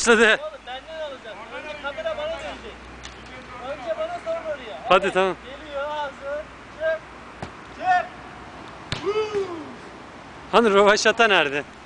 Başladı. Oğlum benden alacak. Önce kamera bana dönecek. Önce bana sonra oraya. Hadi tamam. Geliyor hazır. Çık. Çık. Hani rövaşata nerede?